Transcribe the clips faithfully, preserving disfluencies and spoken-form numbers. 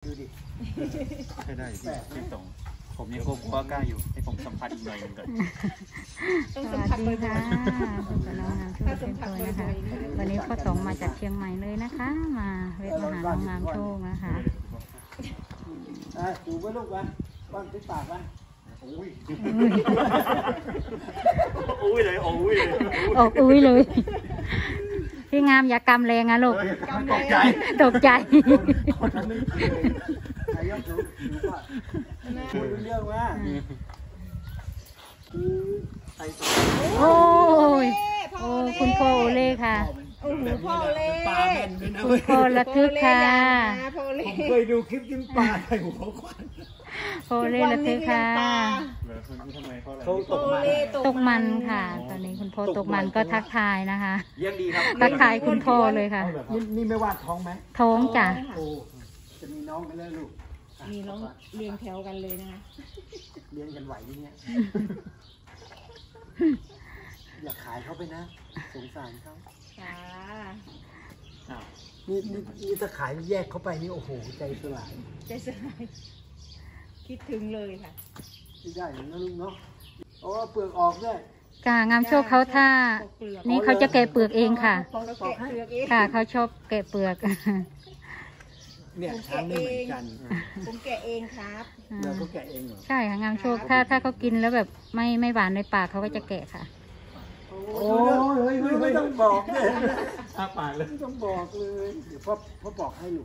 ดูดิใช่ได้พี่ตรงผมยังกลัวกล้าอยู่ให้ผมสัมผัสอีกหน่อยนึงก่อนต้องสัมผัสบ่อยๆคุณน้องงามโชคเป็นตัวนะคะวันนี้พ่อต๋องมาจากเชียงใหม่เลยนะคะมาเวทมาหาน้องงามโชคนะคะดูไว้ลูกวะบ้านที่ปากวะโอ้ยโอ้ยเลยโอ้ยเลยโอ้ยเลยพี่งามอย่ากำแรงนะลูกตกใจตกใจนายกรู้ว่าคุยเรื่องว่าโอ้ยโอ้คุณพ่อโอเล่ค่ะโอ้โหพ่อเล่ปลาแม่นเลยนะคุณพ่อระทึกค่ะผมเคยดูคลิปกินปลาใส่หัวควันพ่อเล่ระทึกค่ะเขาตกมันตกมันค่ะตอนนี้คุณพ่อตกมันก็ทักทายนะคะเยี่ยมดีครับทักทายคุณพ่อเลยค่ะนี่ไม่ว่าท้องไหมท้องจ้ะจะมีน้องกันเลยลูกมีน้องเรียงแถวกันเลยนะคะเรียนกันไหวที่เนี้ยอยากขายเขาไปนะสงสารเขาค่ะนี่นี่นี่ถ้าขายแยกเขาไปนี่โอ้โหใจสลายใจสลายคิดถึงเลยค่ะไม่ได้นะลุงเนาะโอ้เปลือกออกด้วยกางามโชคเขาถ้านี่เขาจะแกะเปลือกเองค่ะค่ะเขาชอบแกะเปลือกเนี่ยช้างไม่เหมือนกันผมแกะเองครับเราก็แกะเองเหรอใช่ค่ะงามโชคถ้าถ้าเขากินแล้วแบบไม่ไม่หวานในปากเขาก็จะแกะค่ะโอ้ยไม่ต้องบอกเลยอ้าปากเลยไม่ต้องบอกเลยเดี๋ยวพ่อพ่อบอกให้ลูก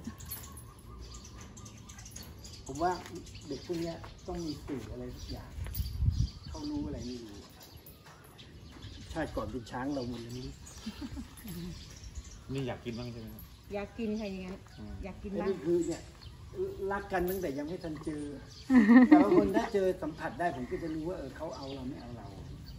ผมว่าเด็กพวกนี้ต้องมีสื่ออะไรสักอย่างเขารู้อะไรไม่รู้ชาติก่อนเป็นช้างเราหมดเลยนี่นี่อยากกินบ้างใช่ไหมอยากกินใครอย่างนั้นอยากกินบ้างนี่คือเนี่ยรักกันตั้งแต่ยังไม่ทันเจอแต่บางคนถ้าเจอสัมผัสได้ผมก็จะรู้ว่าเออเขาเอาเราไม่เอาเรา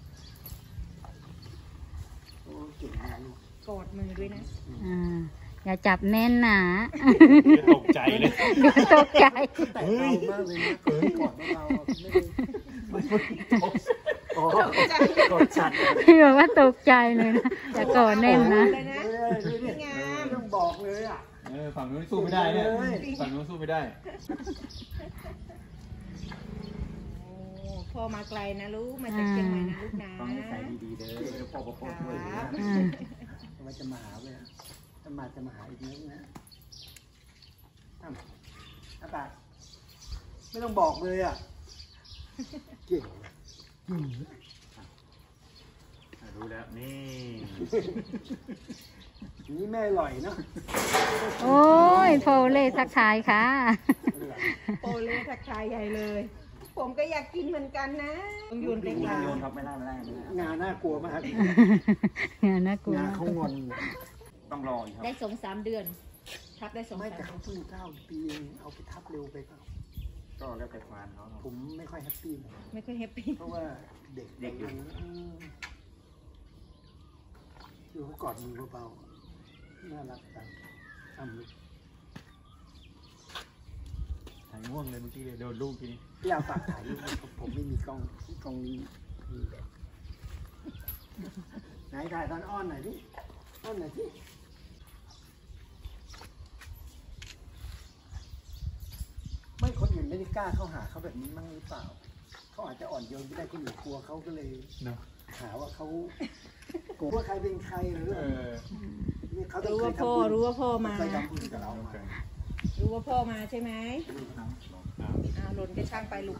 โอ้เก่งมากลูกกอดมือด้วยนะอย่าจับแน่นหนาตกใจเลยตกใจแต่เบามากเลยนะเกิดกอดเราไม่ได้โอ้กอดชัดพี่บอกว่าตกใจเลยนะอย่ากอดแน่นนะงามต้องบอกเลยอ่ะเออฝั่งนู้นสู้ไม่ได้เนี่ยฝั่งนู้นสู้ไม่ได้พ่อมาไกลนะลูกมาจากเชียงใหม่นะลูกนะต้องใส่ดีๆเด้อพ่อพ่อพ่อด้วยนะมันจะมาหาเลยถ้ามาจะมาหาอีกนิดนะอ้ำอาปากไม่ต้องบอกเลยอ่ะเก่งรู้แล้วนี่นี่แม่อร่อยเนาะโอ้ยโพเล่ทักทายค่ะโพเล่ทักทายใหญ่เลยผมก็อยากกินเหมือนกันนะต้องโยนไปงานโยนครับไม่ได้ไม่ได้งานน่ากลัวมากงานน่ากลัวงานเขางอนต้องรออีกครับได้สองสามเดือนทับได้สองไม่แต่เขาเพิ่งเก้าปีเองเอาไปทับเร็วไปเปล่าก็แล้วแต่ควานเขาผมไม่ค่อยแฮปปี้ไม่ค่อยแฮปปี้เพราะว่าเด็กเด็กอยู่ดูเขากอดมือเบาๆน่ารักจังทำเลยถ่ายง่วงเลยเมื่อกี้เลยโดนลูกทีนี้พี่เอาฝากถ่ายรูปผมไม่มีกล้องกล้องนี้ไหนถ่ายตอนอ้อนหน่อยดิอ้อนหน่อยดิไม่คนอื่นไม่ได้กล้าเข้าหาเขาแบบนี้มั้งหรือเปล่าเขาอาจจะอ่อนโยนไม่ได้คนอื่นกลัวเขาก็เลยหาว่าเขากลัวว่าใครเป็นใครหรือเขารู้ว่าพ่อรู้ว่าพ่อมาเคยทำบุญกับเรารู้ว่าพ่อมาใช่ไหมอ่าหล่นไปช่างไปลูก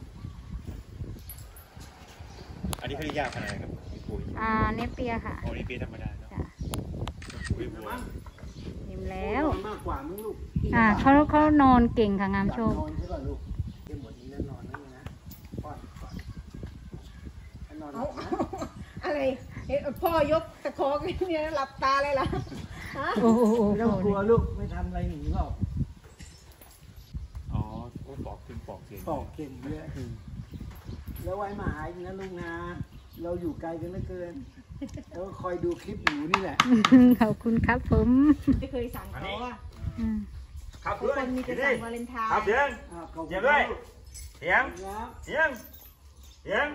อันนี้เขาเรียกยากขนาดไหนครับปุ๋ยอ่าเนเปียค่ะโอ้เนเปียธรรมดาจ้ะปุ๋ยบัวยิ้มแล้วมากกว่ามึงลูกอ่าเขาเขานอนเก่งค่ะงามโชคนอนใช่ป่ะลูกเดี๋ยวหมดนี้แล้วนอนนั่นนะป้อนป้อนนอนอะไรพ่อยกตะคอกเนี่ยหลับตาเลยล่ะโอ้โหไม่ต้องกลัวลูกไม่ทำอะไรหนีหรอกอ๋อก็ปอกเก่งปอกเก่งปอกเก่งเยอะแล้วไว้มาหายนะลุงนาเราอยู่ไกลกันเหลือเกินแล้วคอยดูคลิปอยู่นี่แหละขอบคุณครับผมไม่เคยสั่งเขาอ่ะครับทุกคนมีแต่สั่งวาเลนไทน์ครับเสียงเสียงด้วยเสียงเสียงเสียง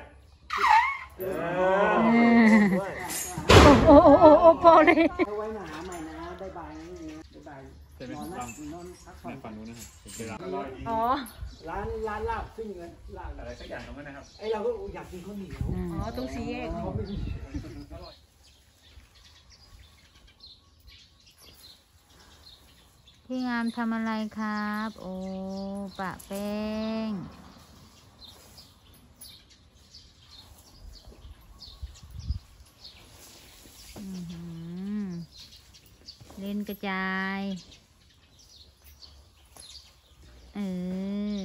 โอ้โอ้โอ้โอ้พอเลยเอาไว้มาหาใหม่นะบ๊ายบายนะบ๊ายบายจะเป็นนอนนะฟังนอนพักผ่อในนฝั่งนู้นนะครับเป็นร้านอร่อยอ๋อร้านร้านลาบซิ่งเลยลาบอะไรสักอย่างตรงนั้นนะครับไอเราก็อยากกินข้าวเหนียวอืมอ๋อตรงสี่แยกเขาไม่มีอร่อยพี่งามทำอะไรครับ โอ้ปะแป้งอื้อหือเล่นกระจาย เออ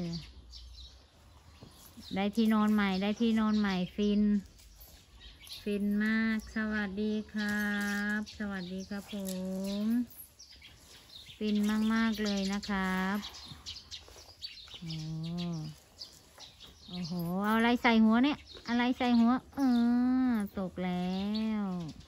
ได้ที่นอนใหม่ได้ที่นอนใหม่ฟิน ฟินมาก สวัสดีครับ สวัสดีครับผมฟินมากๆเลยนะครับโอ้โอ้โหเอาอะไรใส่หัวเนี่ยอะไรใส่หัวเออตกแล้ว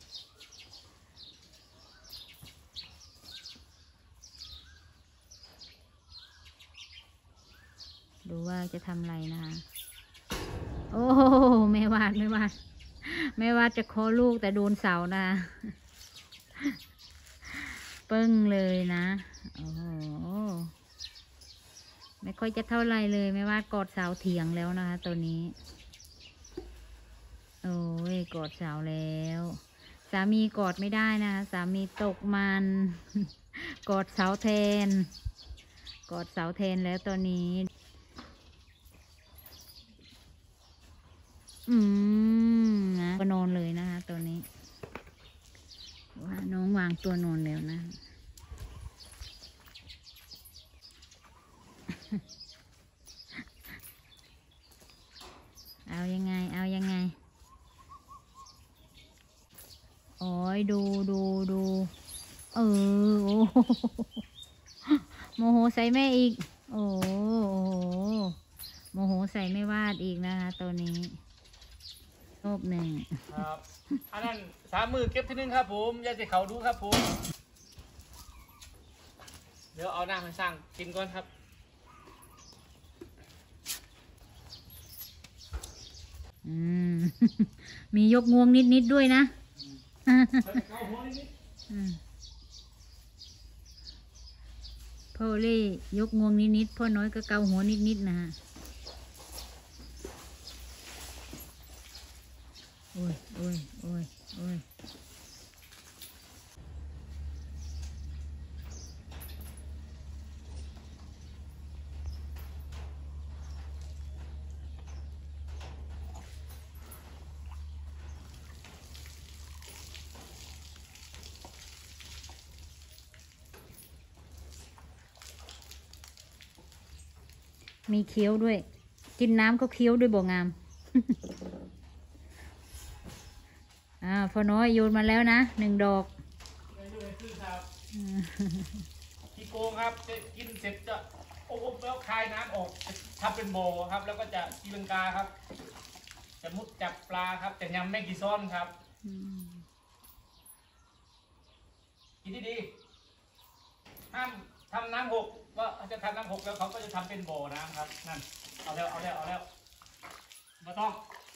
ดูว่าจะทำอะไรนะคะโอ้โหไม่วาดไม่วาดไม่วาดจะคอลูกแต่โดนเสานะปึ้งเลยนะโอ้โหไม่ค่อยจะเท่าไรเลยไม่วาดกอดเสาเถียงแล้วนะคะตัวนี้โอ้ยกอดเสาแล้วสามีกอดไม่ได้นะคะสามีตกมันกอดเสาแทนกอดเสาแทนแล้วตัวนี้อืมนะก็นอนเลยนะคะตัวนี้ว่าน้องวางตัวนอนแล้วนะเอายังไงเอายังไงโอ้ยดูดูดูเออโอ้โมโหใส่แม่อีกโอ้โหโมโหใส่ไม่วาดอีกนะคะตัวนี้รอบหนึ่งครับอันนั้นสามมือเก็บที่นึงครับผมอย่าจะเขาดูครับผมเดี๋ยวเอาหน้ามาสร้างกินก่อนครับอืม มียกงวงนิดๆด้วยนะอืมพ่อเล่ยกงวงนิดๆพ่อน้อยก็เกาหัวนิดๆนะฮะโอ้ยโอ้ยโอ้ยโอ้ยมีเคี้ยวด้วย กินน้ำก็เคี้ยวด้วยบ่งาม อ่าพอน้อยโยนมาแล้วนะหนึ่งดอกไม่รู้เลยคือครับที่โกงครับจะกินเสร็จจะโอ้โหแล้วคายน้ำออกทำเป็นโบครับ แล้วก็จะตีลังกาครับ จะมุดจับปลาครับจะยำแมงกีซ้อนครับอืมกินดีๆห้ามทำน้ำหกว่าจะทำน้ำหกแล้วเขาก็จะทำเป็นโบน้ำครับนั่นเอาแล้วเอาแล้วเอาแล้วมาต้อง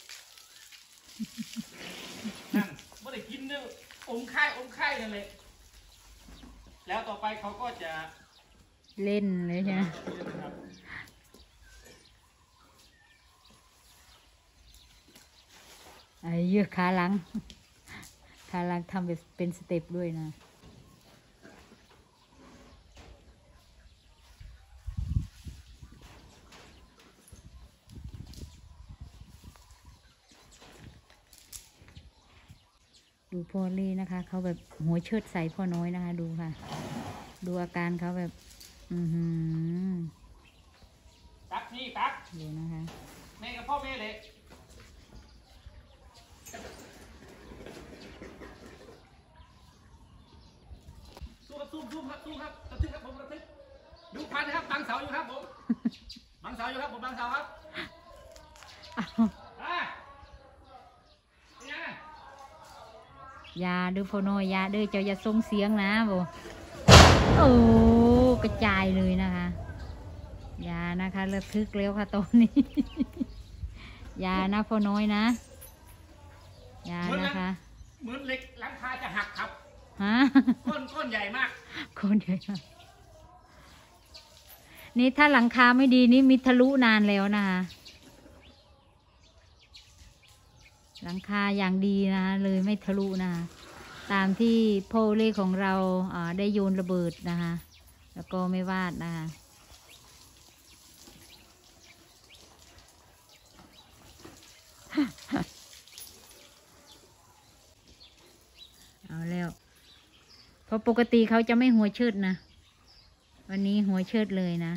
นั่นไม่ได้กินเนี่ยอมไข่อมไข่นั่นเลยแล้วต่อไปเขาก็จะเล่นเลยใช่ไหมครับไอ้เยือกขาหลัง ขาหลังทำเป็นสเต็ปด้วยนะดูพ่อเล่นะคะเขาแบบหัวเชิดใส่พ่อน้อยนะคะ ดูค่ะ ดูอาการเขาแบบ อือหือตักนี่ตักดูนะคะแม่กับพ่อแม่เลยสู้ครับสู้สู้ครับสู้ครับกระทึกครับผมกระทึกดูพันนะครับบังเสาอยู่ครับผมบังเสาอยู่ครับผมบังเสาครับอ้าวอ่ะเป็นไงอยาดูพ่อน้อยอยาเด้อเจ้าอย่าส่งเสียงนะโบโอ้กระจายเลยนะคะอยานะคะระทึกแล้วค่ะตอนนี้ อยานะพ่อน้อยนะอยานะคะเหมือนเหล็กหลังคาจะหักครับฮะก้อนก้อนใหญ่มากคนเดียวนี่ถ้าหลังคาไม่ดีนี่มิดทะลุนานแล้วนะคะหลังคาอย่างดีนะคะเลยไม่ทะลุนะคะตามที่โพเล่ของเราอ่าได้โยนระเบิดนะคะแล้วก็ไม่วาดนะคะเอาแล้วเพราะปกติเขาจะไม่หัวเชิดนะวันนี้หัวเชิดเลยนะ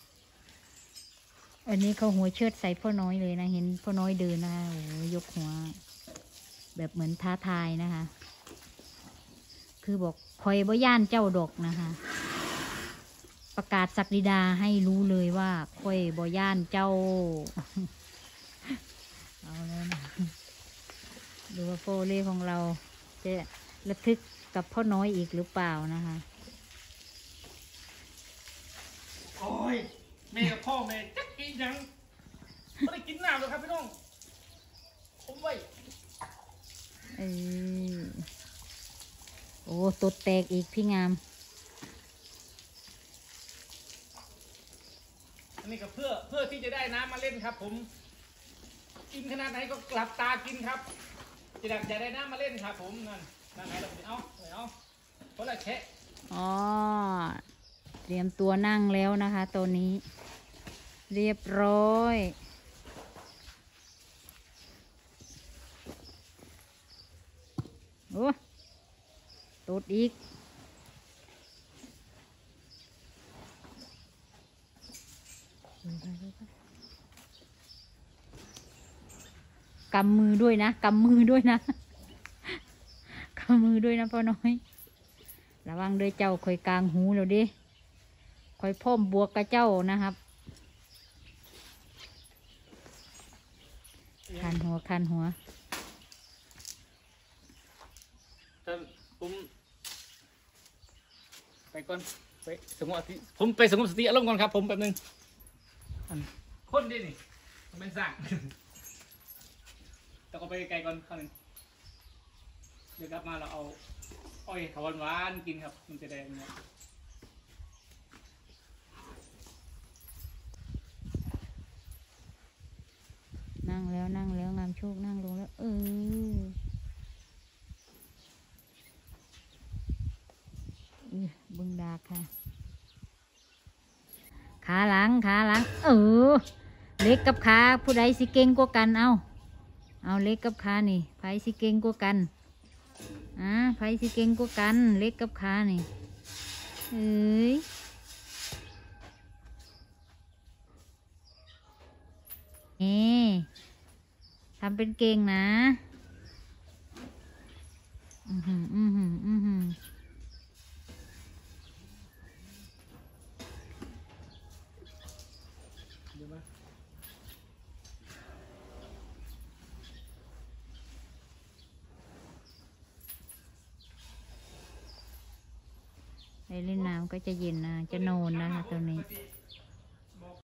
อันนี้เขาหัวเชิดใส่พ่อน้อยเลยนะเห็นพ่อน้อยเดินนะคะโอ้ยกหัวแบบเหมือนท้าทายนะคะคือบอกคอยบ่ย่านเจ้าดอกนะคะ ประกาศศักดิดาให้รู้เลยว่าคอยบ่ย่านเจ้า เอาแล้วนะดูว่าโฟเล่ของเราจะระทึกกับพ่อน้อยอีกหรือเปล่านะคะโอ้ยแม่กับพ่อแม่จักกินยังไม่ได้กินน้ำเลยครับพี่น้องผมไว้เออโอ้ตดแตกอีกพี่งามอันนี้ก็เพื่อเพื่อที่จะได้น้ำมาเล่นครับ ผมกินขนาดไหนก็กลับตากินครับจะได้จะได้น้ำมาเล่นครับ ผมนั่นนั่นไหนเราไปเอาไปเอาเพราะอะไรแค่อ๋อเตรียมตัวนั่งแล้วนะคะตัวนี้ เรียบร้อยโอ้ตดอีกกำมือด้วยนะกำมือด้วยนะ กำมือด้วยนะพ่อน้อยระวังด้วยเจ้าคอยกลางหูเราดิคอยพ่อมบวกกับเจ้านะครับคันหัวคันหัวแต่ผมไปก่อนไปสงบสติผมไปสงบสติอารมณ์ก่อนครับ ผมแป๊บนึงอันคนดินี่ผมเป็นสั่ง แต่ก็ไปไกลก่อนข้าวหนึ่งเดี๋ยวกลับมาเราเอาอ้อยขาวหวานๆกินครับมันจะได้เนี่ยนั่งแล้วนั่งแล้วงามโชคนั่งลงแล้วเออบึงดาค่ะขาหลังขาหลังเออเล็กกับขาผู้ใดสิเก่งกว่ากันเอาเอาเล็กกับขานี่ไผสิเก่งกว่ากันอ่าไผสิเก่งกว่ากันเล็กกับขานี่เอ้ยเอ๊ทำเป็นเก่งนะอือหืออือหืออือหือเดี๋ยวมาไปเล่นน้ำก็จะเย็นนะจะโนนนะคะตรงนี้ปกติ